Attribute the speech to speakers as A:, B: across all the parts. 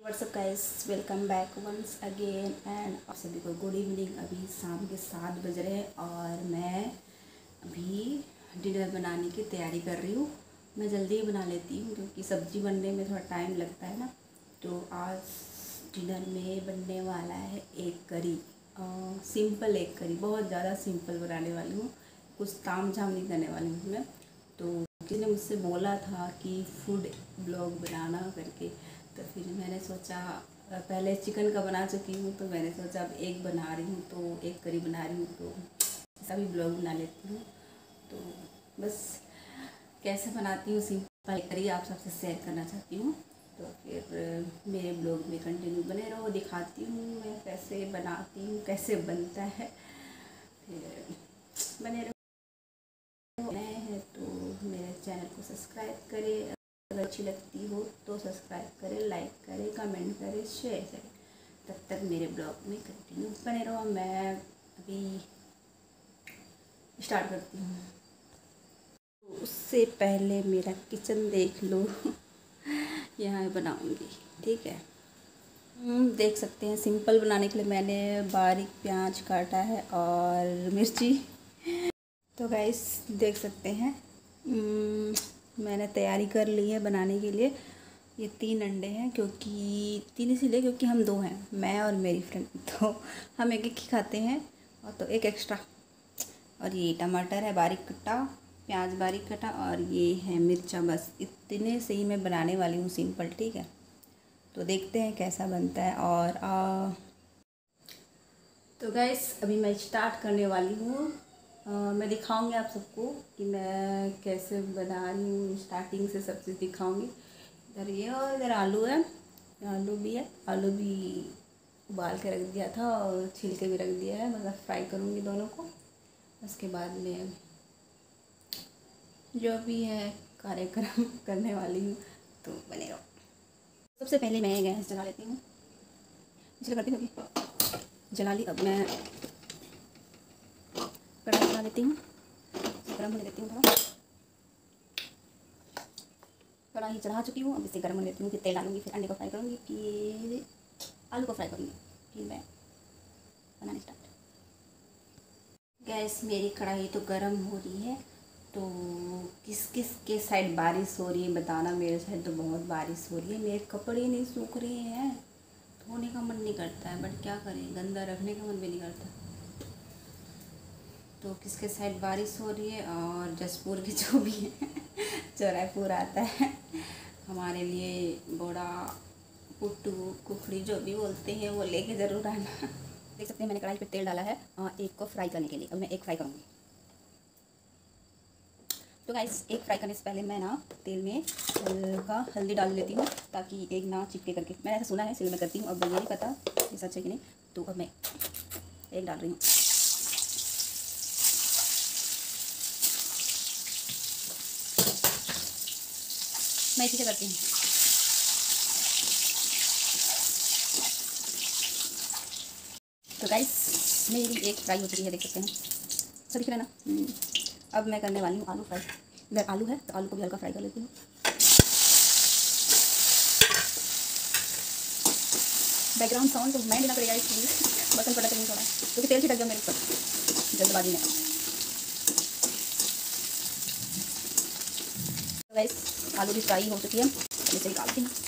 A: WhatsApp guys, welcome back once again and आप सभी को गुड इवनिंग। अभी शाम के 7 बज रहे हैं और मैं अभी डिनर बनाने की तैयारी कर रही हूँ। मैं जल्दी ही बना लेती हूँ क्योंकि सब्ज़ी बनने में थोड़ा टाइम लगता है ना। तो आज डिनर में बनने वाला है egg curry. Simple egg curry, बहुत ज़्यादा सिंपल बनाने वाली हूँ, कुछ ताम झाम नहीं करने वाली हूँ मैं। तो किसी ने मुझसे बोला था कि फूड ब्लॉग बनाना करके, तो फिर मैंने सोचा पहले चिकन का बना चुकी हूँ, तो मैंने सोचा अब एग बना रही हूँ, तो एग करी बना रही हूँ, तो ऐसा भी ब्लॉग बना लेती हूँ। तो बस कैसे बनाती हूँ सिंपल करी आप सबसे शेयर करना चाहती हूँ। तो फिर मेरे ब्लॉग में कंटिन्यू बने रहो, दिखाती हूँ मैं कैसे बनाती हूँ, कैसे बनता है। फिर बने रहो। नए हैं तो मेरे चैनल को सब्सक्राइब करें, अगर अच्छी लगती हो तो सब्सक्राइब करें, लाइक करें, कमेंट करें, शेयर करें। तब तक मेरे ब्लॉग में कंटिन्यू बने रहो। मैं अभी स्टार्ट करती हूँ। तो उससे पहले मेरा किचन देख लो। यहाँ बनाऊँगी, ठीक है। देख सकते हैं सिंपल बनाने के लिए मैंने बारीक प्याज काटा है और मिर्ची। तो गाइस देख सकते हैं मैंने तैयारी कर ली है बनाने के लिए। ये 3 अंडे हैं, क्योंकि 3 इसीलिए क्योंकि हम 2 हैं, मैं और मेरी फ्रेंड, तो हम एक ही खाते हैं, और तो एक एक्स्ट्रा। और ये टमाटर है बारीक कटा, प्याज बारीक कटा, और ये है मिर्चा। बस इतने से ही मैं बनाने वाली हूँ सिंपल, ठीक है। तो देखते हैं कैसा बनता है। और तो गाइस अभी मैं स्टार्ट करने वाली हूँ। मैं दिखाऊंगी आप सबको कि मैं कैसे बना रही हूँ, स्टार्टिंग से सब चीज़ दिखाऊंगी। इधर ये और इधर आलू है, आलू भी है, आलू भी उबाल के रख दिया था और छील के भी रख दिया है, मतलब फ्राई करूँगी दोनों को। उसके बाद में जो भी है कार्यक्रम करने वाली हूँ, तो बने रहो। सबसे पहले मैं गैस जला लेती हूँ, इसलिए करती हूँ जला ली। अब मैं कढ़ाई बना लेती हूँ, गर्म होने देती हूँ थोड़ा। कढ़ाई चढ़ा चुकी हूँ, अब इसे गर्म होने देती हूँ। फिर तेल डालूंगी, फिर अंडे को फ्राई करूँगी, फिर आलू को फ्राई करूँगी, फिर मैं बनाने स्टार्ट। गैस मेरी कढ़ाई तो गर्म हो रही है। तो किस किस के साइड बारिश हो रही है बताना। मेरे साइड तो बहुत बारिश हो रही है, मेरे कपड़े नहीं सूख रहे हैं, धोने का मन नहीं करता है, बट क्या करें, गंदा रखने का मन भी नहीं करता। तो किसके साइड बारिश हो रही है। और जसपुर के जो भी है जो रायपुर आता है, हमारे लिए बोड़ा पुट्टू कुखड़ी जो भी बोलते हैं वो लेके ज़रूर आना। देख सकते हैं मैंने कढ़ाई पे तेल डाला है एग को फ्राई करने के लिए। अब मैं एग फ्राई करूँगी। तो गाइस एग फ्राई करने से पहले मैं ना तेल में हल्का हल्दी डाल लेती हूँ, ताकि एग ना चिपके करके। मैंने ऐसा सुना है इसलिए मैं करती हूँ। अब ये नहीं पता ये सच है कि नहीं। तो अब मैं एग डाल रही हूँ। मैं इसी से करती हूँ। तो गाइस मेरी एग फ्राई हो चुकी है, देख सकते हैं, सब दिख रहा है ना। अब मैं करने वाली हूँ आलू फ्राई। इधर आलू है तो आलू को भी हल्का फ्राई कर लेती हूँ। बैकग्राउंड साउंड तो मैं देना पड़ेगा इसलिए, बर्तन पड़ता नहीं थोड़ा, क्योंकि तेल छिटक गया मेरे ऊपर जल्दबाजी में। तो गाइस आलू भी फ्राई हो चुकी है, इसे निकालती हूँ।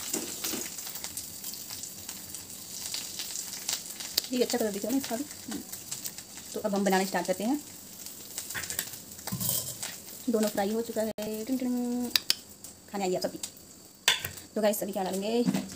A: ये अच्छा कलर दिख रहा है ना इसका भी। तो अब हम बनाना स्टार्ट करते हैं। दोनों फ्राई हो चुका है, खाने आइए आप सभी। तो गाइस अभी क्या डालेंगे,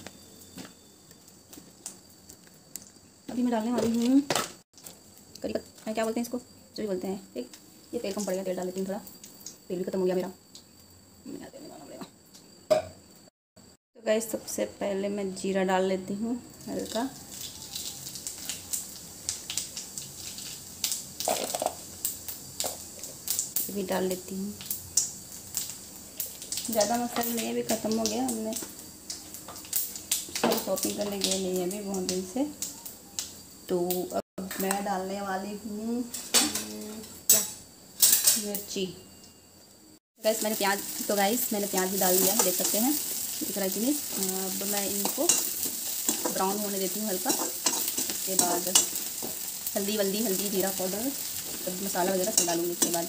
A: अभी मैं डालने वाली हूँ करी पत्ता, क्या बोलते हैं इसको, जो भी बोलते हैं, ठीक। ये तेल कम पड़ेगा, तेल डाल लेती हूँ थोड़ा, तेल भी खत्म हो गया मेरा, तेल नहीं डालना पड़ेगा। तो गाइस सबसे पहले मैं जीरा डाल लेती हूँ हल्का। भी डाल लेती हूँ, ज़्यादा मसाला नहीं, भी ख़त्म हो गया, हमने शॉपिंग करने गए नहीं है अभी बहुत दिन से। तो अब मैं डालने वाली हूँ क्या, मिर्ची। गैस मैंने प्याज, तो गाइस मैंने प्याज भी डाल दिया है, देख सकते हैं दिख रहा है कि नहीं। अब मैं इनको ब्राउन होने देती हूँ हल्का। उसके बाद हल्दी जीरा पाउडर सब मसाला वगैरह सब डालूँगी। उसके बाद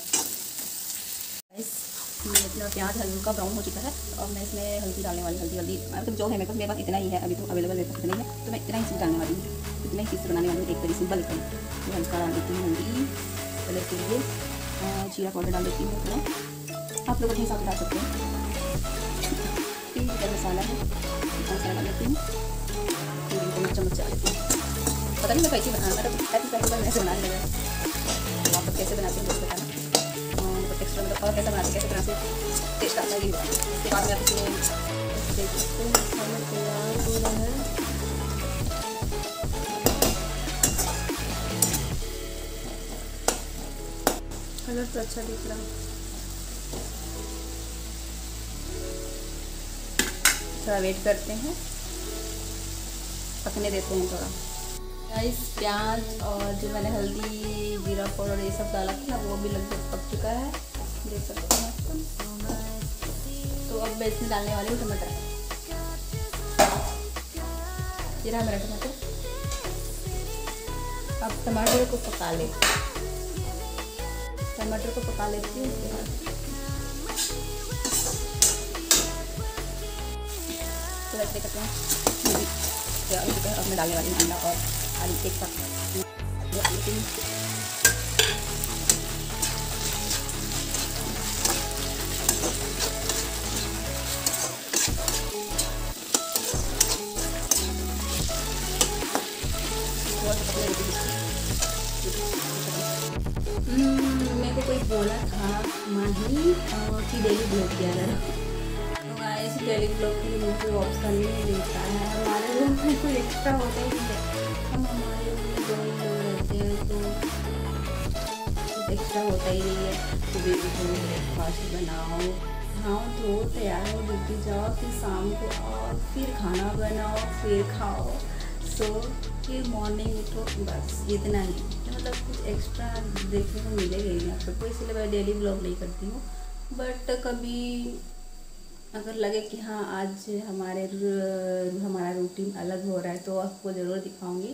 A: अपना प्याज हल्का ब्राउन हो चुका है और मैं इसमें हल्दी डालने वाली हल्दी मतलब जो है मेरे पास इतना ही है, अभी तो अवेलेबल है नहीं है तो मैं इतना ही चीज़ डालने वाली हूँ, इतना ही चीज़ बनाने वाली हूँ। एक तरीके सिंपल एकदम तो हल्का डाल देती हूँ हल्दी कलर के लिए। जीरा पाउडर डाल देती हूँ थोड़ा, आप लोग अपने हिसाब से डाल सकते हैं। फिर गरम मसाला है, मसाला डाल देती हूँ, फिर चम्मच डाल देती हूँ। पता नहीं मैं कैसे बनाना, मतलब ऐसे बनाने लगा तो आप कैसे बनाते हैं बताना, टेक्सचर मतलब और कैसा बनाते कैसे तरह से टेस्ट आता है। उसके बाद में आप इसमें मसाला तैयार हो रहा है। कलर तो अच्छा दिख रहा है, थोड़ा वेट करते हैं, पकने देते हैं थोड़ा। गाइस प्याज और जो मैंने हल्दी जीरा पाउडर ये सब डाला था ना वो भी लगभग पक चुका है, देख सकते हैं आप। तो अब मैं इसमें डालने वाली हूँ टमाटर। ये रहा मेरा टमाटर। अब टमाटर को पका ले, टमाटर को पका लेती हूँ। उसके बाद तो ऐसे करते हैं। अब मैं डालने वाली हूँ अंडा और आलू एक साथ। मेरे को कोई बोला था माही कि डेली ब्लॉग किया करो, तो गाइस डेली ब्लॉग के लिए मुझे ऑप्शन नहीं मिलता है। हमारे रूम में कोई एक्स्ट्रा होता ही नहीं है, हम हमारे रूम में 2 ही लोग रहते हैं तो कुछ एक्स्ट्रा होता ही नहीं है। सुबह उठो ब्रेकफास्ट बनाओ, नहाओ धो तैयार हो ड्यूटी जाओ, फिर शाम को आओ फिर खाना बनाओ फिर खाओ, सो फिर मॉर्निंग उठो, बस इतना ही। मतलब कुछ एक्स्ट्रा देखने को मिलेगा ही आप सबको, इसलिए मैं डेली ब्लॉग नहीं करती हूँ। बट कभी अगर लगे कि हाँ आज हमारा रूटीन अलग हो रहा है तो आपको ज़रूर दिखाऊंगी।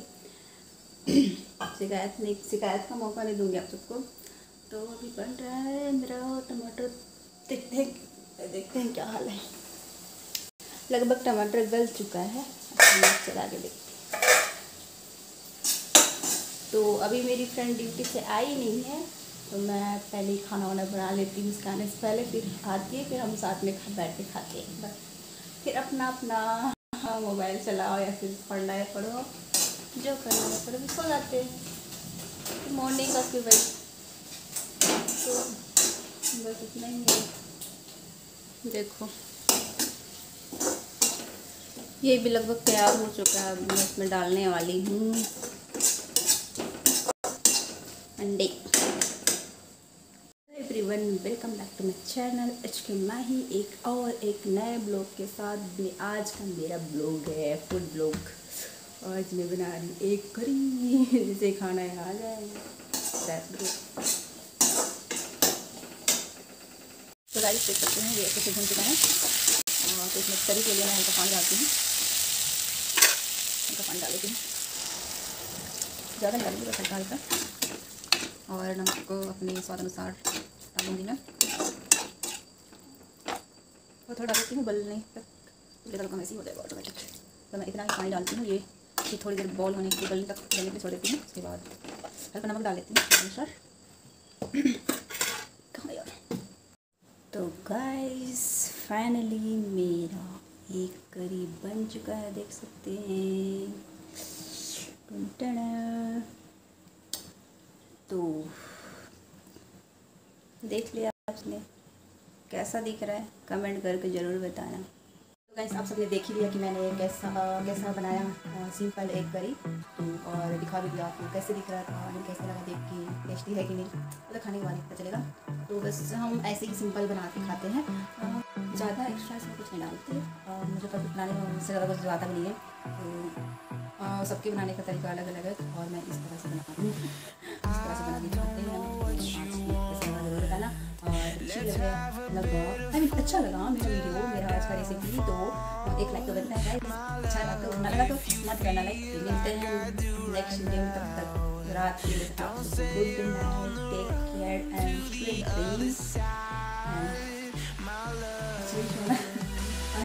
A: शिकायत का मौका नहीं दूंगी आप सबको। तो अभी बन रहा है मेरा टमाटर, देखते हैं क्या हाल है। लगभग टमाटर गल चुका है, चला के देखते। तो अभी मेरी फ्रेंड ड्यूटी से आई नहीं है तो मैं पहले ही खाना वाना बना लेती हूँ उसके आने से पहले, फिर आती है, फिर हम साथ में बैठ के खाते हैं। बस फिर अपना मोबाइल चलाओ या फिर पढ़ना है पढ़ो, जो करना है करो, सो जाते हैं। मॉर्निंग का फिर वही तो बस इतना ही है। देखो ये भी लगभग तैयार हो चुका है। मैं इसमें डालने वाली हूँ अंडे। Everyone welcome back to my channel HK Mahi, एक नए ब्लॉग के साथ। आज का मेरा ब्लॉग है फूड ब्लॉग। आज मैं बना रही एक करी जिसे खाना है आ जाए। तो गाइस देख सकते हैं ये अच्छे से भून चुका है और तो इसमें करी के लिए मैं हल्का पानी डालती हूँ, हल्का पानी डाल देती हूँ, ज़्यादा नहीं डालूँगी, बस हल्का हल्का। और नमक को अपने स्वाद अनुसार डालूँगी मैं, और थोड़ा डालती हूँ बलने तक, ज़्यादा कम ऐसे ही हो जाएगा ऑटोमेटिक। तो मैं इतना ही पानी डालती हूँ, ये थोड़ी देर बॉल होने के गलने तक गलने के छोड़ देती हूँ। उसके बाद हल्का नमक डाल देती हूँ अनुसार। तो गाइस फाइनली मेरा एक करी बन चुका है, देख सकते हैं। तो देख लिया आपने, कैसा दिख रहा है कमेंट करके ज़रूर बताना। तो गाइस आप सबने देख ही लिया कि मैंने कैसा बनाया सिंपल एक करी, और दिखा भी दिया आपको कैसे दिख रहा था, कैसे लगा देख के, टेस्टी है कि नहीं, मतलब खाने के बाद पता चलेगा। तो बस हम ऐसे ही सिंपल बना के खाते हैं, ज़्यादा एक्स्ट्रा इसमें कुछ नहीं डालते। मुझे कभी बनाने में मुझसे ज़्यादा कुछ आता भी नहीं है। तो सबके बनाने का तरीका अलग अलग है और मैं इस तरह से बनाती हूँ, इस तरह से बना के खाते हैं। ज़रूर बताना और अच्छी लगा अच्छा लगा मेरा वीडियो, मेरा आज का रेसिपी, तो एक लाइक तो बनता है। अच्छा लगा तो ना लगा तो मत करना लाइक। मिलते हैं नेक्स्ट वीडियो में, तब तक रात के लिए आप good night, take care and sweet dreams.